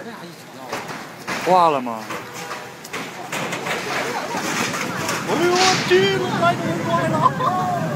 为啥一直要？ 挂了吗？ 哎呦我去，快点快了！